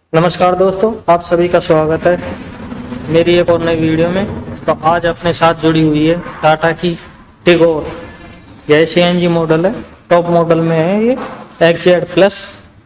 नमस्कार दोस्तों, आप सभी का स्वागत है मेरी एक और नई वीडियो में। तो आज अपने साथ जुड़ी हुई है टाटा की टिगोर। यह सीएनजी मॉडल है, टॉप मॉडल में है ये XZ प्लस।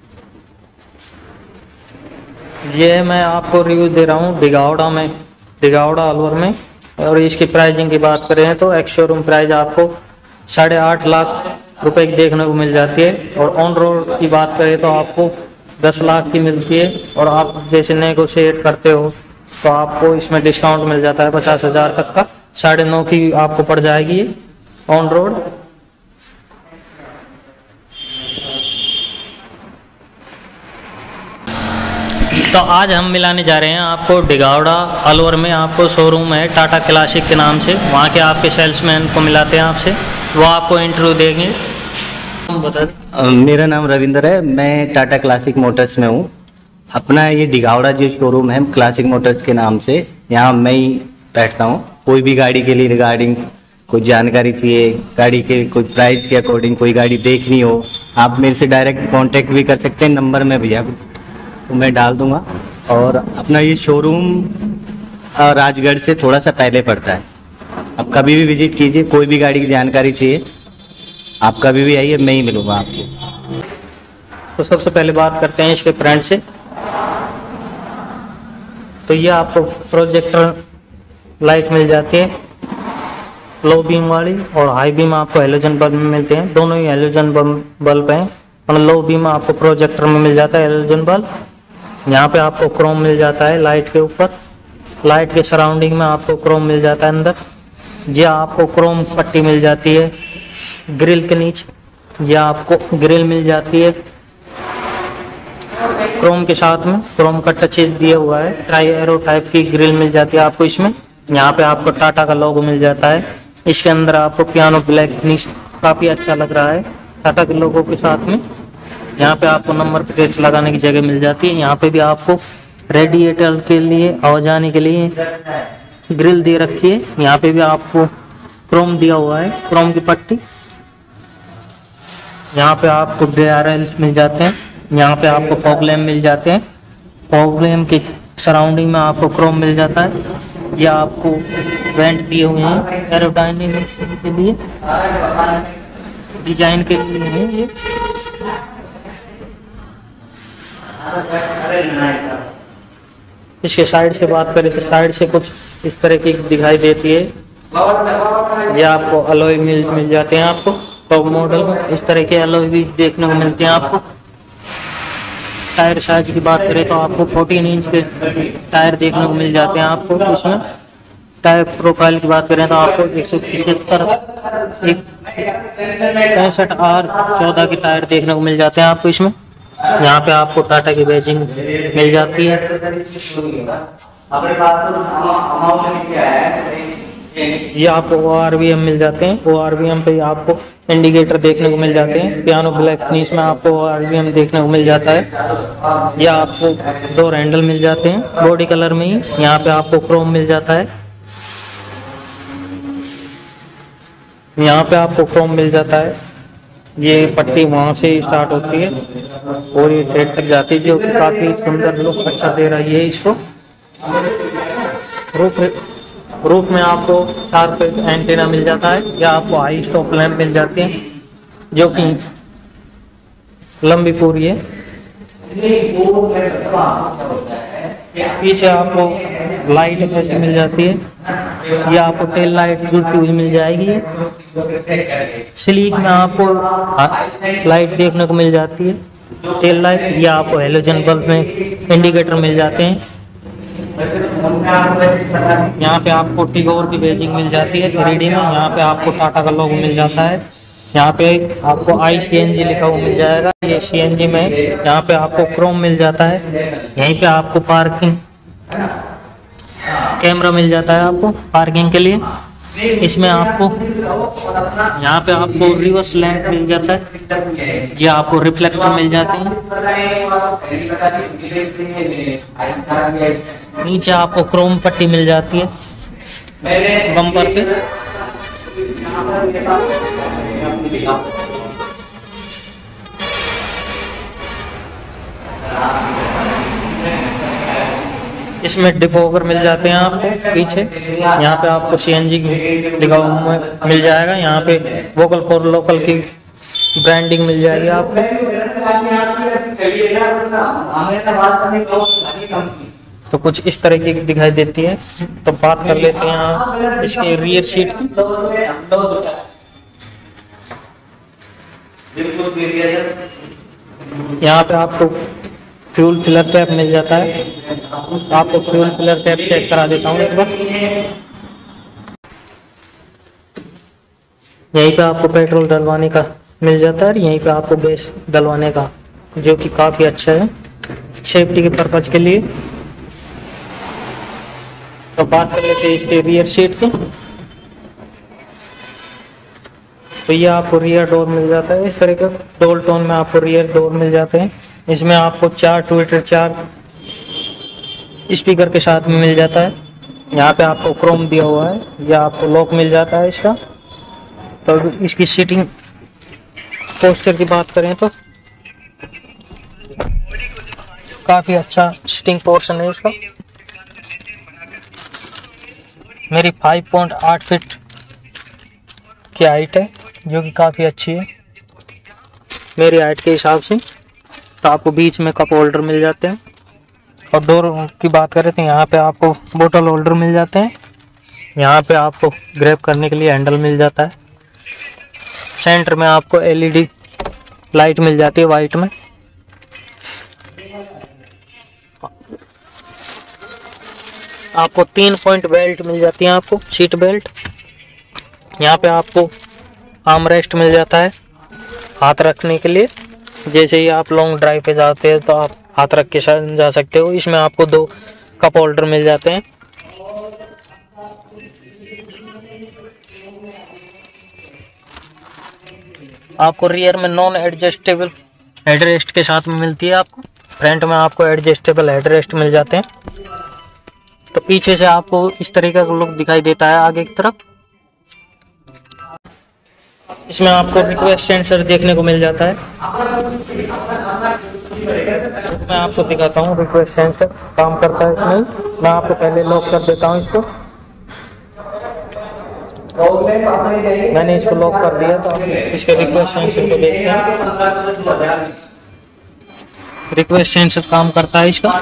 ये मैं आपको रिव्यू दे रहा हूँ डिगावड़ा अलवर में। और इसकी प्राइसिंग की बात करें तो एक्स शोरूम प्राइस आपको 8.5 लाख रुपए की देखने को मिल जाती है। और ऑन रोड की बात करें तो आपको 10 लाख की मिलती है। और आप जैसे नेगोशिएट करते हो तो आपको इसमें डिस्काउंट मिल जाता है 50,000 तक का। 9.5 की आपको पड़ जाएगी ये ऑन रोड। तो आज हम मिलाने जा रहे हैं आपको डिगावड़ा अलवर में। आपको शोरूम है टाटा क्लासिक के नाम से, वहाँ के आपके सेल्समैन को मिलाते हैं आपसे, वो आपको इंटरव्यू देंगे। मेरा नाम रविंदर है, मैं टाटा क्लासिक मोटर्स में हूँ। अपना ये डिगावड़ा जो शोरूम है क्लासिक मोटर्स के नाम से, यहाँ मैं ही बैठता हूँ। कोई भी गाड़ी के लिए रिगार्डिंग कोई जानकारी चाहिए, गाड़ी के कोई प्राइस के अकॉर्डिंग कोई गाड़ी देखनी हो, आप मेरे से डायरेक्ट कांटेक्ट भी कर सकते हैं। नंबर में भैया तो मैं डाल दूंगा। और अपना ये शोरूम राजगढ़ से थोड़ा सा पहले पड़ता है। आप कभी भी विजिट कीजिए, कोई भी गाड़ी की जानकारी चाहिए आप कभी भी आइए, मैं ही मिलूंगा आपको। तो सबसे पहले बात करते हैं इसके फ्रंट से। तो ये आपको प्रोजेक्टर लाइट मिल जाती है, लो बीम वाली और हाई बीम आपको हेलोजन बल्ब में मिलते हैं। दोनों ही हेलोजन बल्ब हैं। और लो बीम आपको प्रोजेक्टर में मिल जाता है हेलोजन बल्ब। यहाँ पे आपको क्रोम मिल जाता है लाइट के ऊपर, लाइट के सराउंडिंग में आपको क्रोम मिल जाता है अंदर। ये आपको क्रोम पट्टी मिल जाती है ग्रिल के नीचे। ये आपको ग्रिल मिल जाती है क्रोम के साथ में, क्रोम का टचेज दिया हुआ है। ट्राई एरो टाइप की ग्रिल मिल जाती है आपको इसमें। यहाँ पे आपको टाटा का लोगो मिल जाता है। इसके अंदर आपको पियानो ब्लैक फिनिश काफ़ी अच्छा लग रहा है टाटा के लोगो के साथ में। यहाँ पे आपको नंबर प्लेट लगाने की जगह मिल जाती है। यहाँ पे भी आपको रेडिएटर के लिए आवाज आने के लिए ग्रिल दे रखी है। यहाँ पे भी आपको क्रोम दिया हुआ है, क्रोम की पट्टी। यहाँ पे आपको DRLs मिल जाते हैं। यहाँ पे आपको फॉग लैम्प मिल जाते हैं। फॉग लैम्प के सराउंडिंग में आपको क्रोम मिल जाता है। ये आपको वेंट दिए हुए हैं एरोडायनेमिक्स के लिए, डिजाइन के लिए है ये। इसके साइड से बात करें तो साइड से कुछ इस तरह की दिखाई देती है। ये आपको अलॉय मिल जाते हैं आपको टॉप मॉडल में। इस तरह के अलॉय भी देखने को मिलते हैं आपको। टायर साइज की बात करें तो आपको 14 इंच के टायर देखने को मिल जाते हैं आपको इसमें। टायर प्रोफाइल की बात करें तो आपको 165 65R14 के टायर देखने को मिल जाते हैं आपको इसमें। यहाँ पे आपको टाटा की बैजिंग मिल जाती है। ये आपको ORVM मिल जाते हैं। ORVM पे आपको इंडिकेटर देखने को मिल जाते हैं। पियानो ब्लैक फिनिश में आपको ORVM देखने को मिल जाता है। ये आपको 2 हैंडल मिल जाते हैं बॉडी कलर में ही। यहाँ पे आपको क्रोम मिल जाता है। यहाँ पे आपको क्रोम मिल जाता है। ये पट्टी वहाँ से स्टार्ट होती है और ये ट्रेड तक जाती है, जो काफी सुंदर लुक अच्छा दे रही है इसको। रूफ में आपको 4 एंटीना मिल जाता है। या आपको हाई स्टॉप लैंप मिल जाती है जो कि लंबी पूरी है। पीछे आपको लाइट ऐसे मिल जाती है। ये आपको टेल लाइट जुड़ती हुई मिल जाएगी। स्लीक में आपको लाइट देखने को मिल जाती है टेल लाइट। या आपको हेलोजन बल्ब में इंडिकेटर मिल जाते हैं। यहाँ पे आपको टिगोर की बैजिंग मिल जाती है 3D में। यहाँ पे आपको टाटा का लोगो मिल जाता है। यहाँ पे आपको ICNG लिखा हुआ मिल जाएगा, ये CNG में। यहाँ पे आपको क्रोम मिल जाता है। यहीं पे आपको पार्किंग कैमरा मिल जाता है आपको पार्किंग के लिए। इसमें आपको यहाँ पे आपको रिवर्स लैंप मिल जाता है। ये आपको रिफ्लेक्टर मिल जाते हैं। नीचे आपको क्रोम पट्टी मिल जाती है बम्पर पे। इसमें डिफॉगर मिल जाते हैं आपको पीछे। यहाँ पे आपको सीएनजी लिखा हुआ मिल जाएगा। यहाँ पे वोकल फॉर लोकल की ब्रांडिंग मिल जाएगी आपको। तो कुछ इस तरह की दिखाई देती है। तो बात कर लेते हैं आप इसके रियर सीट की। यहाँ पे आपको फ्यूल फिलर टैप मिल जाता है। आपको फ्यूल फिलर टैप चेक करा देता हूँ एक बार। यहीं पे आपको पेट्रोल डलवाने का मिल जाता है, यहीं पे आपको गैस डलवाने का, जो कि काफ़ी अच्छा है सेफ्टी के पर्पज के लिए। तो बात कर लेते हैं इसके रियर सीट की। तो ये आपको रियर डोर मिल जाता है इस तरह का, डोल टोन में आपको रियर डोर मिल जाते हैं। इसमें आपको 4 ट्विटर 4 स्पीकर के साथ में मिल जाता है। यहाँ पे आपको क्रोम दिया हुआ है, या आपको लॉक मिल जाता है इसका। तो इसकी सीटिंग पोस्चर की बात करें तो काफ़ी अच्छा सीटिंग पोर्शन है इसका। मेरी 5.8 फीट की हाइट है, जो कि काफ़ी अच्छी है मेरी हाइट के हिसाब से। तो आपको बीच में कप होल्डर मिल जाते हैं। और डोर की बात करें तो यहाँ पे आपको बोतल होल्डर मिल जाते हैं। यहाँ पे आपको ग्रैब करने के लिए हैंडल मिल जाता है। सेंटर में आपको एलईडी लाइट मिल जाती है वाइट में। आपको 3 पॉइंट बेल्ट मिल जाती है, आपको सीट बेल्ट। यहाँ पे आपको आर्म रेस्ट मिल जाता है हाथ रखने के लिए। जैसे ही आप लॉन्ग ड्राइव पे जाते हैं तो आप हाथ रख के जा सकते हो। इसमें आपको 2 कप होल्डर मिल जाते हैं। आपको रियर में नॉन एडजस्टेबल हेडरेस्ट के साथ में मिलती है आपको। फ्रंट में आपको एडजस्टेबल हेडरेस्ट मिल जाते हैं। तो पीछे से आपको इस तरीके का लुक दिखाई देता है आगे की तरफ। इसमें आपको रिक्वेस्ट सेंसर देखने को मिल जाता है। मैं आपको दिखाता हूँ रिक्वेस्ट सेंसर काम करता है कि नहीं। मैं आपको पहले लॉक कर देता हूँ इसको। मैंने इसको लॉक कर दिया। तो आप इसके रिक्वेस्ट सेंसर को देखते हैं। रिक्वेस्ट सेंसर काम करता है इसका।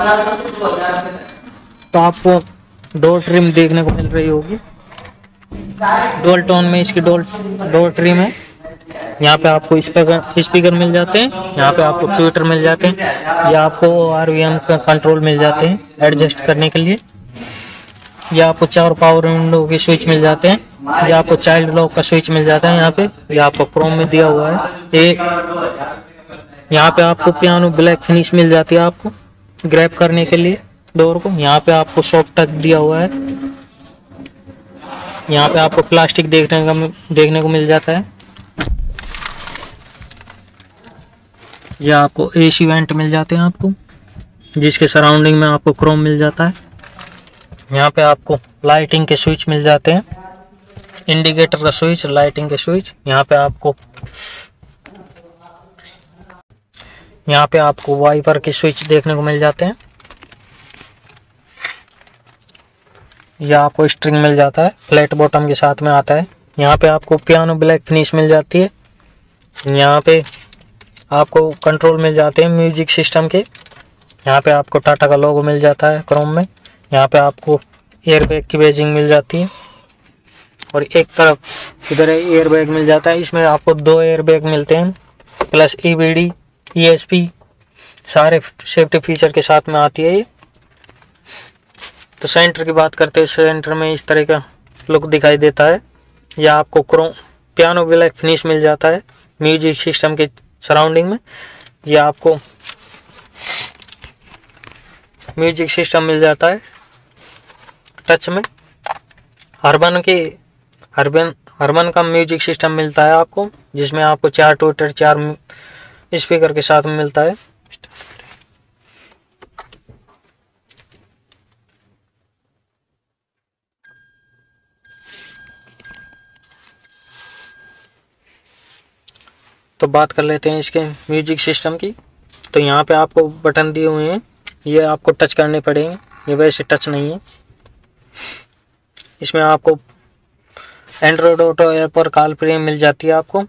तो आपको डोर ट्रिम देखने को मिल रही होगी। डुअल टोन में इसकी डोर ट्रिम है। यहाँ पे आपको स्पीकर मिल जाते हैं। यहाँ पे आपको ट्विटर मिल जाते हैं। या आपको आरवीएम का कंट्रोल मिल जाते हैं एडजस्ट करने के लिए। या आपको 4 पावर विंडो के स्विच मिल जाते हैं। या आपको चाइल्ड लॉक का स्विच मिल जाता है यहाँ पे। या आपको क्रोम में दिया हुआ है। यहाँ पे आपको पियानो ब्लैक फिनिश मिल जाती है आपको ग्रैब करने के लिए डोर को। यहाँ पे आपको सॉफ्ट टच दिया हुआ है। यहाँ पे आपको प्लास्टिक देखने को मिल जाता है। या आपको एसी वेंट मिल जाते हैं आपको, जिसके सराउंडिंग में आपको क्रोम मिल जाता है। यहाँ पे आपको लाइटिंग के स्विच मिल जाते हैं, इंडिकेटर का स्विच, लाइटिंग के स्विच। यहाँ पे आपको वाइपर के स्विच देखने को मिल जाते हैं। या आपको स्ट्रिंग मिल जाता है, फ्लैट बॉटम के साथ में आता है। यहाँ पे आपको पियानो ब्लैक फिनिश मिल जाती है। यहाँ पे आपको कंट्रोल मिल जाते हैं म्यूजिक सिस्टम के। यहाँ पे आपको टाटा का लोगो मिल जाता है क्रोम में। यहाँ पे आपको एयरबैग की बैजिंग मिल जाती है। और एक तरफ इधर एयरबैग मिल जाता है। इसमें आपको 2 एयरबैग मिलते हैं, प्लस ईबीडी, ईएसपी, सारे सेफ्टी फीचर के साथ में आती है ये। तो सेंटर की बात करते हैं, सेंटर में इस तरह का लुक दिखाई देता है। या आपको क्रोम पियानो ब्लैक फिनिश मिल जाता है म्यूजिक सिस्टम के सराउंडिंग में। या आपको म्यूजिक सिस्टम मिल जाता है टच में। हरमन का म्यूजिक सिस्टम मिलता है आपको, जिसमें आपको 4 ट्विटर 4 स्पीकर के साथ में मिलता है। तो बात कर लेते हैं इसके म्यूजिक सिस्टम की। तो यहाँ पे आपको बटन दिए हुए हैं, ये आपको टच करने पड़ेंगे। ये वैसे टच नहीं है। इसमें आपको एंड्रॉयड ऑटो ऐप और कॉल फ्री मिल जाती है आपको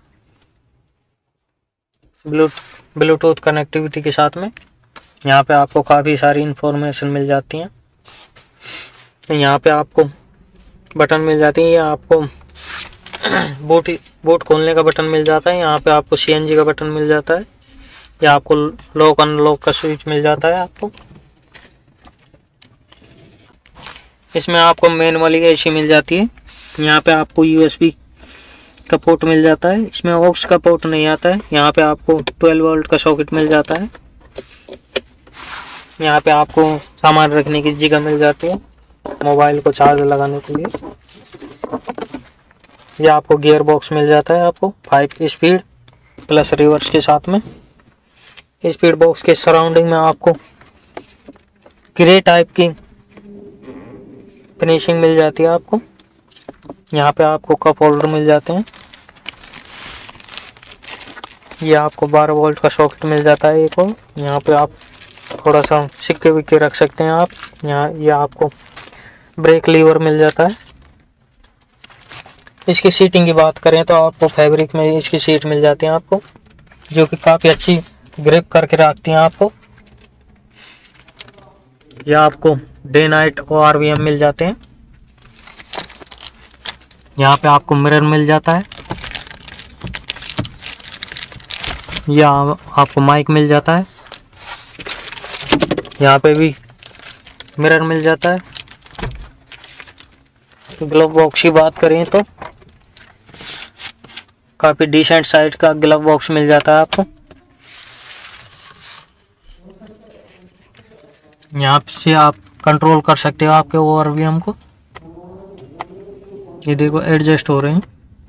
ब्लूटूथ कनेक्टिविटी के साथ में। यहाँ पे आपको काफ़ी सारी इंफॉर्मेशन मिल जाती हैं। यहाँ पे आपको बटन मिल जाती है, आपको बोट खोलने का बटन मिल जाता है। यहाँ पे आपको CNG का बटन मिल जाता है, या आपको लॉक अनलॉक का स्विच मिल जाता है आपको। इसमें आपको मैनुअली AC मिल जाती है। यहाँ पे आपको USB का पोर्ट मिल जाता है, इसमें ऑक्स का पोर्ट नहीं आता है। यहाँ पे आपको 12 वोल्ट का सॉकेट मिल जाता है। यहाँ पे आपको सामान रखने की जगह मिल जाती है, मोबाइल को चार्ज लगाने के लिए। ये आपको गियर बॉक्स मिल जाता है आपको 5 स्पीड प्लस रिवर्स के साथ में। स्पीड बॉक्स के सराउंडिंग में आपको ग्रे टाइप की फिनिशिंग मिल जाती है आपको। यहाँ पे आपको कप होल्डर मिल जाते हैं। ये आपको 12 वोल्ट का सॉकेट मिल जाता है एक और। यहाँ पे आप थोड़ा सा सिक्के विक्के रख सकते हैं आप। यहाँ ये आपको ब्रेक लीवर मिल जाता है। इसकी सीटिंग की बात करें तो आपको फैब्रिक में इसकी सीट मिल जाती है आपको, जो कि काफ़ी अच्छी ग्रिप करके रखती हैं आपको। या आपको डे नाइट ORVM मिल जाते हैं। यहाँ पे आपको मिरर मिल जाता है, या आपको माइक मिल जाता है। यहाँ पे भी मिरर मिल जाता है। ग्लव बॉक्स की बात करें तो काफ़ी डिसेंट साइज का ग्लव बॉक्स मिल जाता है आपको। यहाँ से आप कंट्रोल कर सकते हो आपके ORVM को। ये देखो एडजस्ट हो रहे हैं।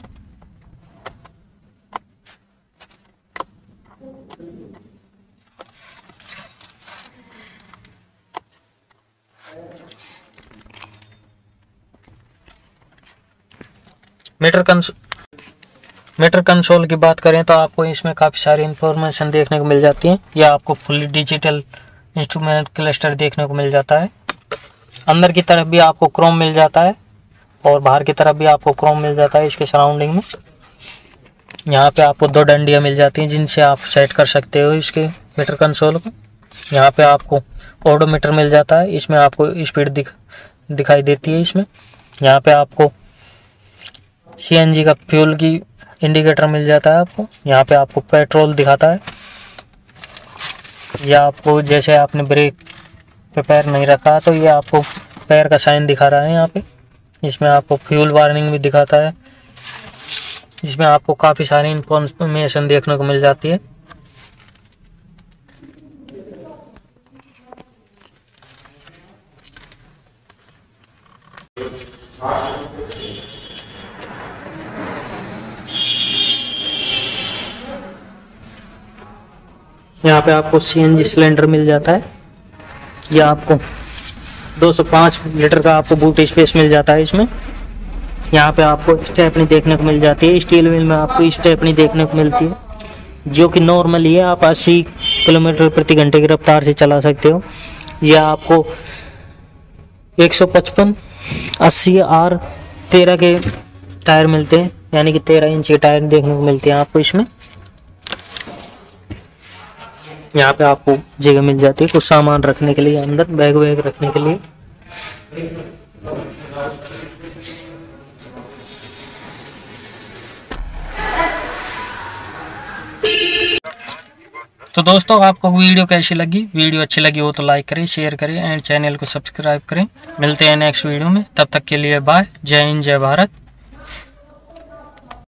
मीटर कंसोल की बात करें तो आपको इसमें काफ़ी सारी इंफॉर्मेशन देखने को मिल जाती है। या आपको फुली डिजिटल इंस्ट्रूमेंट क्लस्टर देखने को मिल जाता है। अंदर की तरफ भी आपको क्रोम मिल जाता है और बाहर की तरफ भी आपको क्रोम मिल जाता है इसके सराउंडिंग में। यहाँ पे आपको 2 डंडियाँ मिल जाती हैं जिनसे आप सेट कर सकते हो इसके मीटर कंसोल को। यहाँ पे आपको ओडोमीटर मिल जाता है, इसमें आपको स्पीड दिखाई देती है इसमें। यहाँ पे आपको CNG का फ्यूल की इंडिकेटर मिल जाता है आपको। यहाँ पे आपको पेट्रोल दिखाता है, या आपको जैसे आपने ब्रेक पे पैर नहीं रखा तो ये आपको पैर का साइन दिखा रहा है यहाँ पे। इसमें आपको फ्यूल वार्निंग भी दिखाता है। इसमें आपको काफ़ी सारी इंफॉर्मेशन देखने को मिल जाती है। यहाँ पे आपको CNG सिलेंडर मिल जाता है। या आपको 205 लीटर का आपको बूट स्पेस मिल जाता है इसमें। यहाँ पे आपको स्टेपनी देखने को मिल जाती है। स्टील व्हील में आपको स्टेपनी देखने को मिलती है, जो कि नॉर्मली है। आप 80 किलोमीटर प्रति घंटे की रफ्तार से चला सकते हो। या आपको 155 80 R13 के टायर मिलते हैं, यानी कि 13 इंच के टायर देखने को मिलते हैं आपको इसमें। यहाँ पे आपको जगह मिल जाती है कुछ सामान रखने के लिए, अंदर बैग वैग रखने के लिए। तो दोस्तों, आपको वीडियो कैसी लगी? वीडियो अच्छी लगी हो तो लाइक करें, शेयर करें एंड चैनल को सब्सक्राइब करें। मिलते हैं नेक्स्ट वीडियो में, तब तक के लिए बाय। जय हिंद, जय भारत।